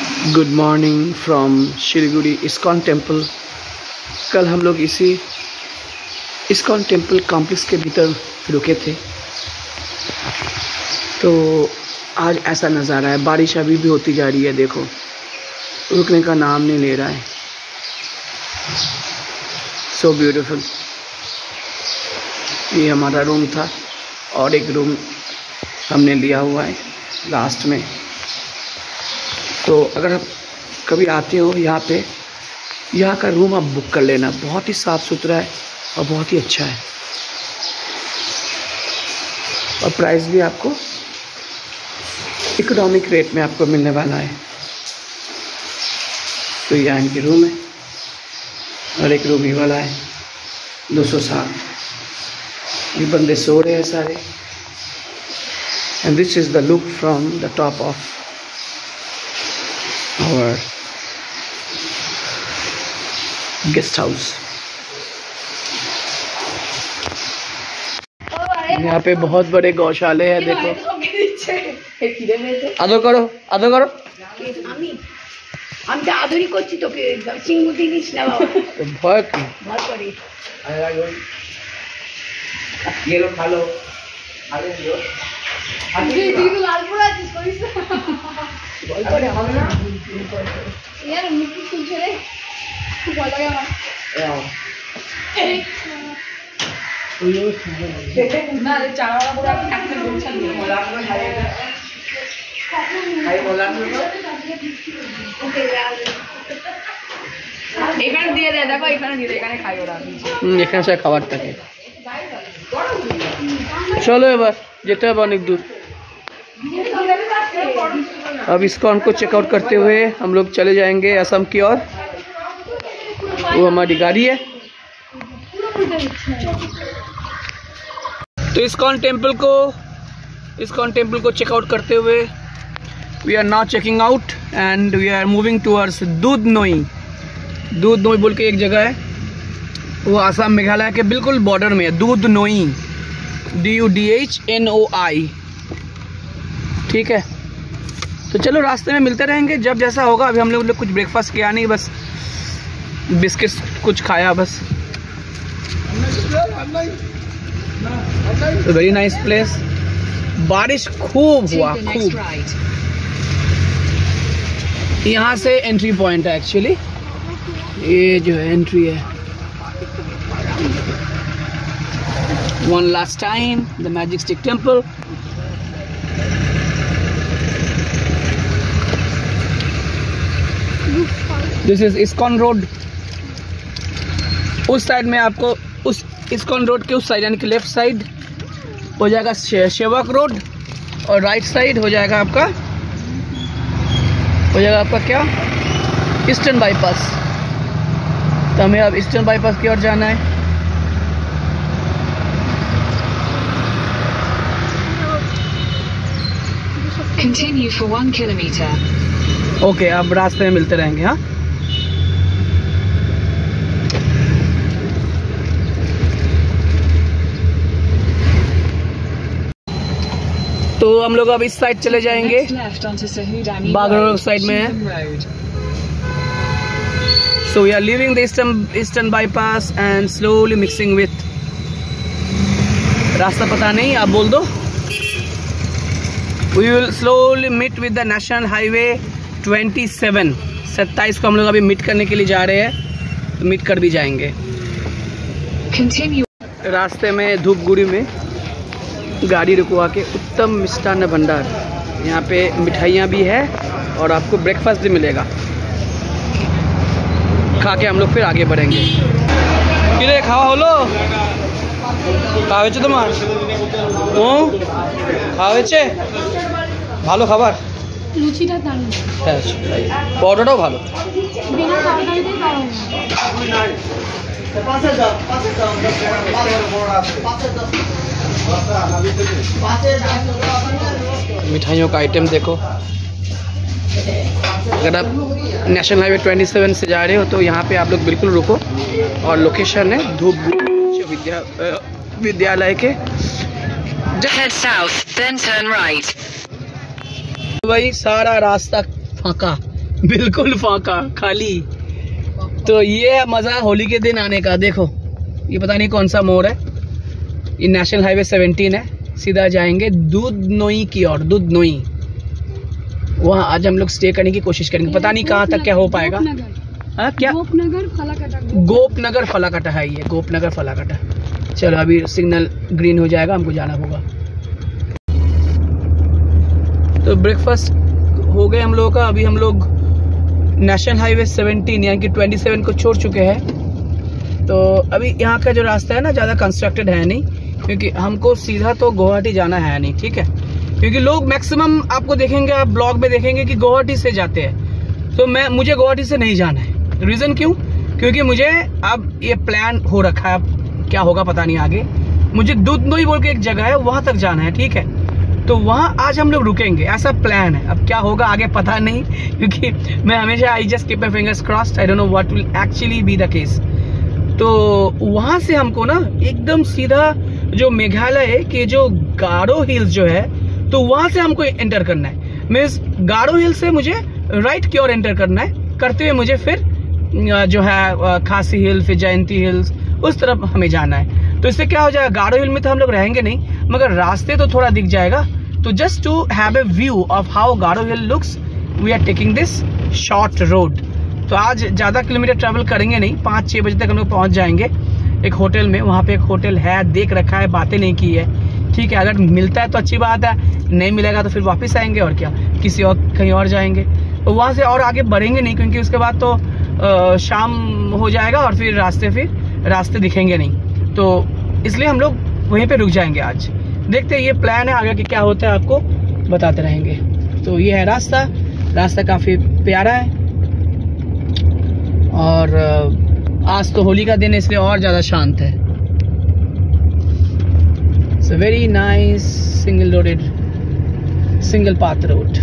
Good morning from Siliguri ISKCON temple. कल हम लोग इसी इस्कॉन टेम्पल कॉम्प्लेक्स के भीतर रुके थे, तो आज ऐसा नज़ारा है। बारिश अभी भी होती जा रही है, देखो रुकने का नाम नहीं ले रहा है। So beautiful. ये हमारा रूम था और एक रूम हमने लिया हुआ है लास्ट में। तो अगर आप कभी आते हो यहाँ पे, यहाँ का रूम आप बुक कर लेना। बहुत ही साफ़ सुथरा है और बहुत ही अच्छा है, और प्राइस भी आपको इकोनॉमिक रेट में आपको मिलने वाला है। तो यहाँ इनकी रूम है और एक रूम ही वाला है 207। ये बंदे सो रहे हैं सारे। And this is the look from the top of our guest house। यहाँ पे बहुत बड़े गौशाले हैं, देखो। आदर करो, आदर करो। আমি তো আদরই করছি তোকে, চিংড়ি দিস না বাবা। ভয় কি? ভয় করি। গেলো ভালো। আরে দিও। তুই তো লাল পড়ে আছিস, করিস না। ভয় করে হবে না। यार मिट्टी খুলছে রে। ভয় লাগে আমার। এই ওই দেখে না রে, চারাওয়ালা পুরো একটা কাটতে বলছেন রে। মোলা করে খাই মোলা করে। ওকে এখানে দিয়ে দে, দেখো এখানে দিয়ে দে, এখানে খাই ওরা। এখানে সে খাবার থাকে। চলো এবার যেতে হবে অনেক दूर। अब इस्कॉन को चेकआउट करते हुए हम लोग चले जाएंगे असम की ओर। वो हमारी गाड़ी है। तो इस्कॉन टेम्पल को चेकआउट करते हुए we are now checking out and we are moving towards Dudhnoi बोल के एक जगह है, वो असम मेघालय के बिल्कुल बॉर्डर में है। दूध नोई, DUDHNOI। ठीक है, तो चलो रास्ते में मिलते रहेंगे जब जैसा होगा। अभी हम लोग कुछ ब्रेकफास्ट किया नहीं, बस बिस्किट्स कुछ खाया बस। Very nice place. बारिश खूब हुआ, खूब। यहाँ से एंट्री पॉइंट है एक्चुअली। ये जो है एंट्री है। One last time the magic stick temple. This is ISKCON road. उस साइड में आपको, उस इस्कॉन रोड के उस साइड यानी कि लेफ्ट साइड हो जाएगा सेवक रोड, और राइट साइड हो जाएगा आपका क्या, ईस्टर्न बाईपास। तो हमें अब ईस्टर्न बाईपास की ओर जाना है। Continue for 1 kilometer. ओके, अब रास्ते में मिलते रहेंगे। हाँ, तो हम लोग अब इस साइड चले जाएंगे। बागड़ोर साइड में है। So we are leaving the eastern bypass and slowly mixing with, रास्ता पता नहीं, आप बोल दो। We will slowly meet with the national highway 27 को हम लोग अभी मीट करने के लिए जा रहे हैं, तो मीट कर भी जाएंगे। रास्ते में धूपगुड़ी में गाड़ी रुकवा के उत्तम मिष्टान्न भंडार, यहाँ पे मिठाइयाँ भी है और आपको ब्रेकफास्ट भी मिलेगा। खा के हम लोग फिर आगे बढ़ेंगे। किरे खावा हलो खावे तुम्हार খাওয়াচ্ছে ভালো খাবার। লুচিটা দারুণ। হ্যাঁ, পরোটাটাও ভালো। বিনা তরকারিতেই দারুণ। मिठाइयों का आइटम देखो। अगर आप नेशनल हाईवे 27 से जा रहे हो तो यहाँ पे आप लोग बिल्कुल रुको, और लोकेशन है धूपगुड़ी विद्यालय के। Head south, then turn right. भाई सारा रास्ता फाका, बिल्कुल फाका खाली। तो ये है मजा होली के दिन आने का। देखो ये पता नहीं कौन सा मोड़ है, ये नेशनल हाईवे 17 है। सीधा जाएंगे दूधनोई की ओर, दूधनोई। वहाँ आज हम लोग स्टे करने की कोशिश करेंगे, पता नहीं कहाँ तक क्या हो पाएगा। हाँ क्या? गोपनगर फलाकटा है ये, गोपनगर फलाकटा। चलो अभी सिग्नल ग्रीन हो जाएगा, हमको जाना होगा। तो ब्रेकफास्ट हो गए हम लोगों का। अभी हम लोग नेशनल हाईवे 17 यानी कि 27 को छोड़ चुके हैं। तो अभी यहाँ का जो रास्ता है ना ज़्यादा कंस्ट्रक्टेड है नहीं, क्योंकि हमको सीधा तो गुवाहाटी जाना है नहीं, ठीक है। क्योंकि लोग मैक्सिमम आपको देखेंगे, आप ब्लॉग में देखेंगे कि गुवाहाटी से जाते हैं। तो मुझे गुवाहाटी से नहीं जाना है। रीज़न क्यों? क्योंकि मुझे अब ये प्लान हो रखा है, अब क्या होगा पता नहीं आगे। मुझे दूधनोई बोल के एक जगह है, वहाँ तक जाना है, ठीक है। तो वहाँ आज हम लोग रुकेंगे, ऐसा प्लान है। अब क्या होगा आगे पता नहीं, क्योंकि मैं हमेशा I just keep my fingers crossed, I don't know what will actually be the case. तो वहाँ से हमको ना एकदम सीधा जो मेघालय के जो गारो हिल्स जो है, तो वहाँ से हमको एंटर करना है। मीन्स गारो हिल से मुझे राइट की ओर एंटर करना है, करते हुए मुझे फिर जो है खासी हिल, फिर जयंती हिल्स, उस तरफ हमें जाना है। तो इससे क्या हो जाएगा, गारो हिल में तो हम लोग रहेंगे नहीं, मगर रास्ते तो थोड़ा दिख जाएगा। तो just to have a view of how Garo hill looks, we are taking this short road. तो आज ज़्यादा किलोमीटर ट्रैवल करेंगे नहीं, 5-6 बजे तक हम लोग पहुँच जाएंगे एक होटल में। वहाँ पे एक होटल है, देख रखा है, बातें नहीं की है, ठीक है। अगर मिलता है तो अच्छी बात है, नहीं मिलेगा तो फिर वापस आएंगे और क्या, किसी और कहीं और जाएंगे। तो वहाँ से और आगे बढ़ेंगे नहीं, क्योंकि उसके बाद तो शाम हो जाएगा और फिर रास्ते दिखेंगे नहीं। तो इसलिए हम लोग वहीं पे रुक जाएंगे आज। देखते हैं, ये प्लान है, आगे कि क्या होता है आपको बताते रहेंगे। तो ये है रास्ता काफ़ी प्यारा है। और आज तो होली का दिन है, इसलिए और ज़्यादा शांत है। So very nice single path road.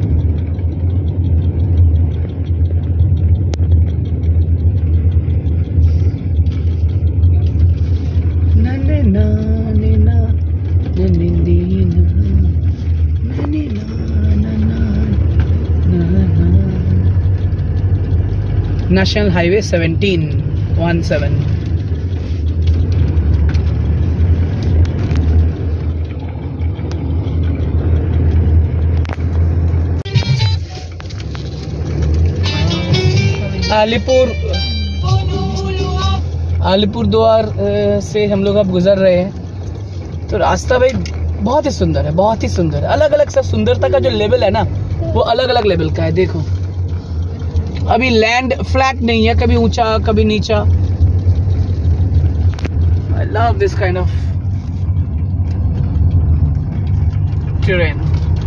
National Highway 17 Alipurduar से हम लोग अब गुजर रहे हैं। तो रास्ता भाई बहुत ही सुंदर है, बहुत ही सुंदर है। अलग अलग सब सुंदरता का जो लेवल है ना, वो अलग अलग लेवल का है। देखो अभी लैंड फ्लैट नहीं है, कभी ऊंचा कभी नीचा। I love this kind of terrain.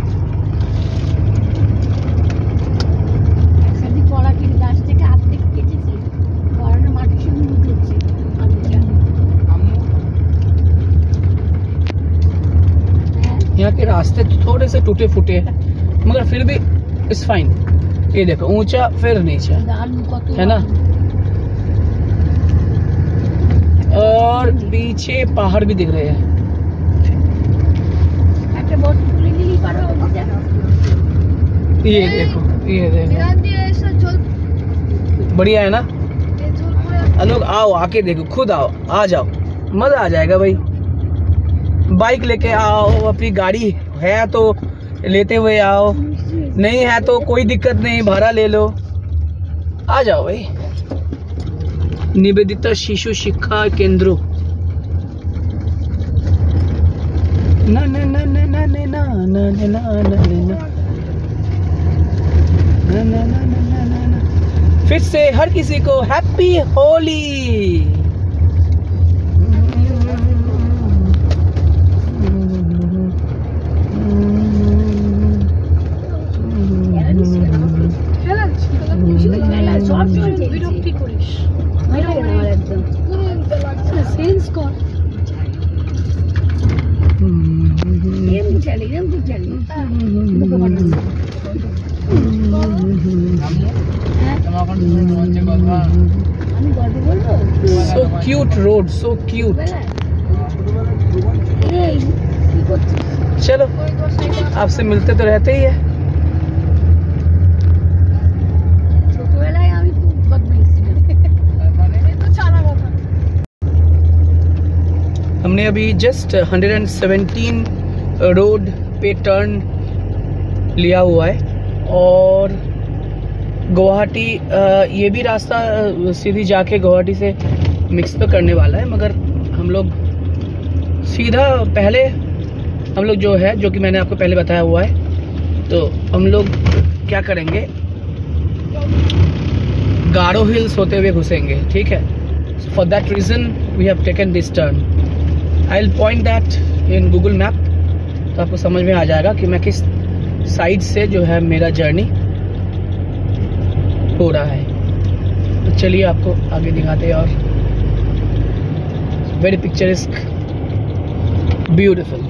यहाँ के रास्ते तो थोड़े से टूटे फूटे हैं, मगर फिर भी इट्स फाइन। ये देखो ऊंचा फिर नीचा है ना, और पीछे पहाड़ भी दिख रहे हैं। ये देखो बढ़िया है ना। लोग आओ, आके देखो, खुद आओ, आ जाओ, मजा आ जाएगा भाई। बाइक लेके आओ, अपनी गाड़ी है तो लेते हुए आओ, नहीं है तो कोई दिक्कत नहीं, भाड़ा ले लो, आ जाओ भाई। निवेदिता शिशु शिक्षा केंद्र। ना ना ना ना ना ना ना ना ना ना ना ना ना। फिर से हर किसी को happy Holi. So cute road, so cute. चलो आपसे मिलते तो रहते ही है। अभी जस्ट 117 रोड पे टर्न लिया हुआ है और गुवाहाटी ये भी रास्ता सीधी जाके गुवाहाटी से मिक्स तो करने वाला है, मगर हम लोग सीधा पहले हम लोग जो कि मैंने आपको पहले बताया हुआ है, तो हम लोग क्या करेंगे, गारो हिल्स होते हुए घुसेंगे, ठीक है। So for that reason we have taken this turn. I will point that in Google map, तो आपको समझ में आ जाएगा कि मैं किस साइड से जो है मेरा जर्नी हो रहा है। तो चलिए आपको आगे दिखाते हैं। और very picturesque, beautiful.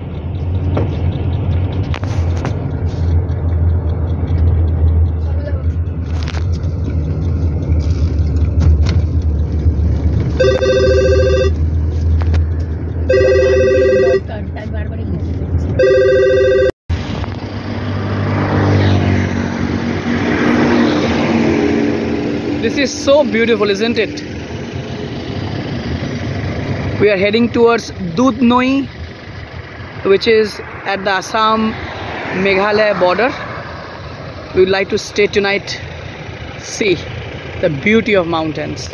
This is so beautiful, isn't it? We are heading towards Dudhnoi, which is at the Assam Meghalaya border. We would like to stay tonight, see the beauty of mountains.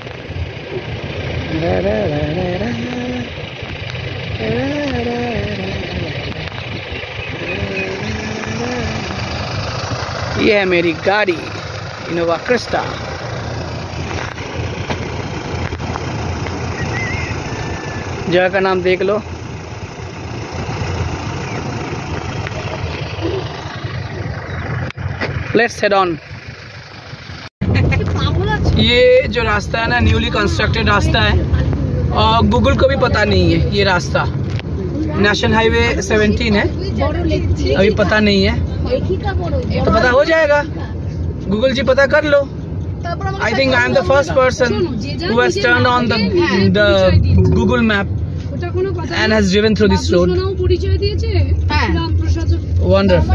ये है मेरी गाड़ी Innova Crysta. जगह का नाम देख लो, let's head on. ये जो रास्ता है ना, न्यूली कंस्ट्रक्टेड रास्ता है और गूगल को भी पता नहीं है ये रास्ता। नेशनल हाईवे 17 है, अभी पता नहीं है, तो पता हो जाएगा। गूगल जी पता कर लो। I think I am the first person who has turned on the Google map and has driven through this road. Wonderful.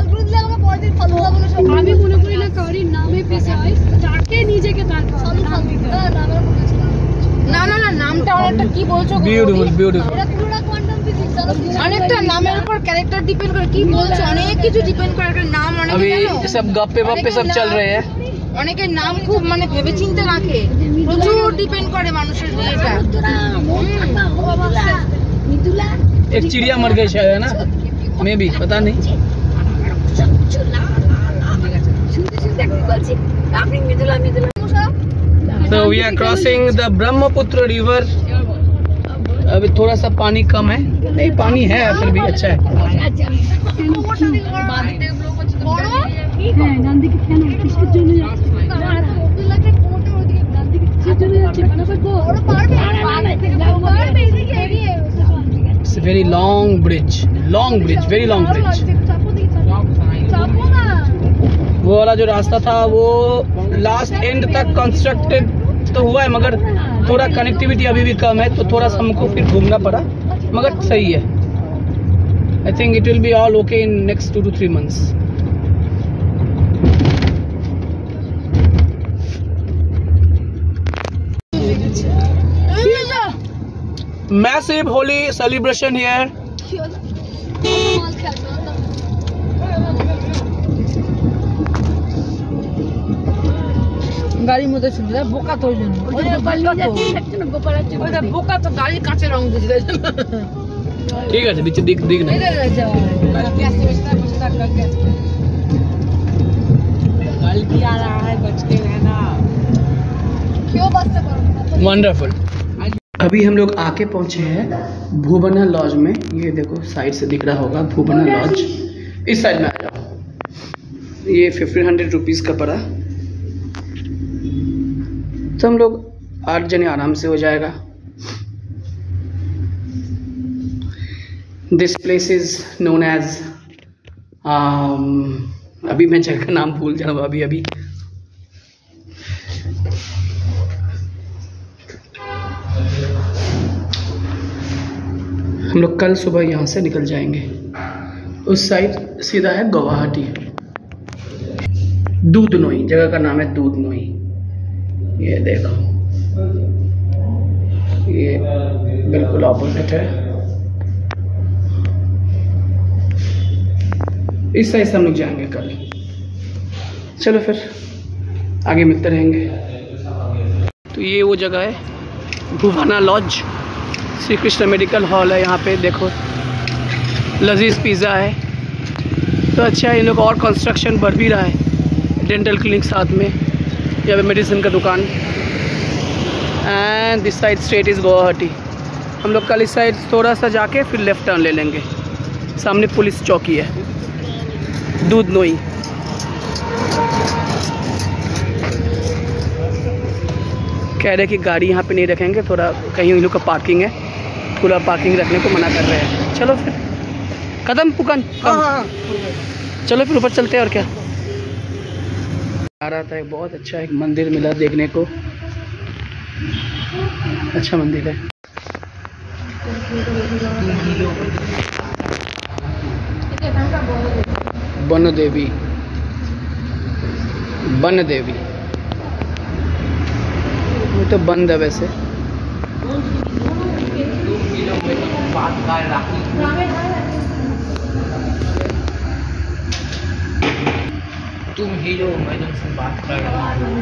Beautiful, beautiful. অনেকটা নামের উপর ক্যারেক্টার ডিপেন্ড করে, কি বলছো, অনেক কিছু ডিপেন্ড করে একটা নাম। অনেক अभी सब गप्पे वप्पे सब चल रहे हैं। অনেকের নাম খুব মানে ভেবে চিন্তে রাখে, প্রচুর ডিপেন্ড করে মানুষের এটা। एक चिड़िया मर गई शायद, है ना, मे भी पता नहीं। So we are crossing the Brahmaputra river. अभी थोड़ा सा पानी कम है, नहीं पानी है फिर भी अच्छा है। It's a very long bridge, very long bridge. वो वाला जो रास्ता था वो लास्ट एंड तक कंस्ट्रक्टेड तो हुआ है, मगर थोड़ा कनेक्टिविटी अभी भी कम है, तो थोड़ा सा हमको फिर घूमना पड़ा, मगर सही है। I think it will be all okay in next 2 to 3 months. Massive Holi celebration here. গাড়ির মধ্যে শুনলে বোকা তো ওই জন্য, বোকা তো গাড়ির কাছে রং দিতে। ঠিক আছে, নিচে দিক না। वंडरफुल। अभी हम लोग आके पहुंचे हैं भूबना लॉज में। ये देखो साइड से दिख रहा होगा भूबना लॉज। इस साइड में आ जाओ। ये 1500 रुपीज़ का पड़ा, तो हम लोग 8 जने आराम से हो जाएगा। This place is known as अभी मैं जगह का नाम भूल जा रहा हूँ अभी। हम लोग कल सुबह यहाँ से निकल जाएंगे। उस साइड सीधा है गुवाहाटी। दूधनोई जगह का नाम है, दूधनोई। ये देखो, ये बिल्कुल ऑपोजिट है। इस साइड से हम लोग जाएंगे कल। चलो फिर आगे मिलते रहेंगे। तो ये वो जगह है Bhuvana lodge, Shri Krishna medical hall है। यहाँ पे देखो लजीज पिज़्ज़ा है। तो अच्छा है, इन लोग और कंस्ट्रक्शन बढ़ भी रहा है, डेंटल क्लिनिक साथ में, यहाँ पे मेडिसिन का दुकान। And this side straight is Guwahati. हम लोग कल इस साइड थोड़ा सा जाके फिर लेफ़्ट टर्न ले लेंगे। सामने पुलिस चौकी है, दूध नोई। कह रहे कि गाड़ी यहाँ पे नहीं रखेंगे, थोड़ा कहीं इन लोग का पार्किंग है, पूरा पार्किंग रखने को मना कर रहे हैं। चलो फिर कदम पुकन चलो फिर ऊपर चलते हैं। और क्या आ रहा था, बहुत अच्छा एक मंदिर मिला देखने को, अच्छा मंदिर है। बन देवी, बन देवी वो तो बंद है वैसे। तुम हीरो, मैं तुमसे बात कर रहा हूँ।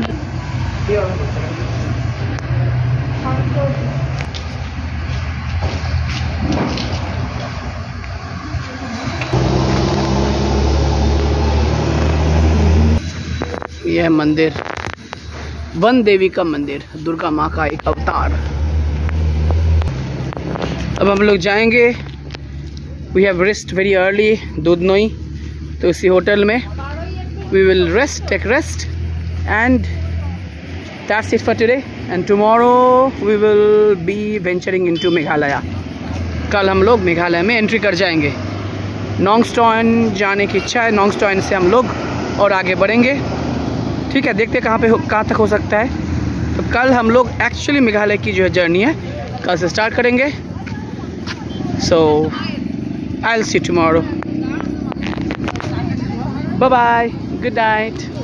यह मंदिर वन देवी का मंदिर, दुर्गा माँ का एक अवतार। अब हम लोग जाएंगे, we have rest very early Dudhnoi, तो इसी होटल में we will rest, take rest, and that's it for today. And tomorrow we will be venturing into Meghalaya. कल हम लोग मेघालय में एंट्री कर जाएंगे। नोंगस्टॉइन जाने की इच्छा है, नोंगस्टॉइन से हम लोग और आगे बढ़ेंगे। ठीक है, देखते कहाँ तक हो सकता है। तो कल हम लोग एक्चुअली मेघालय की जो है जर्नी है कल से स्टार्ट करेंगे। So I will see tomorrow, bye bye, good night.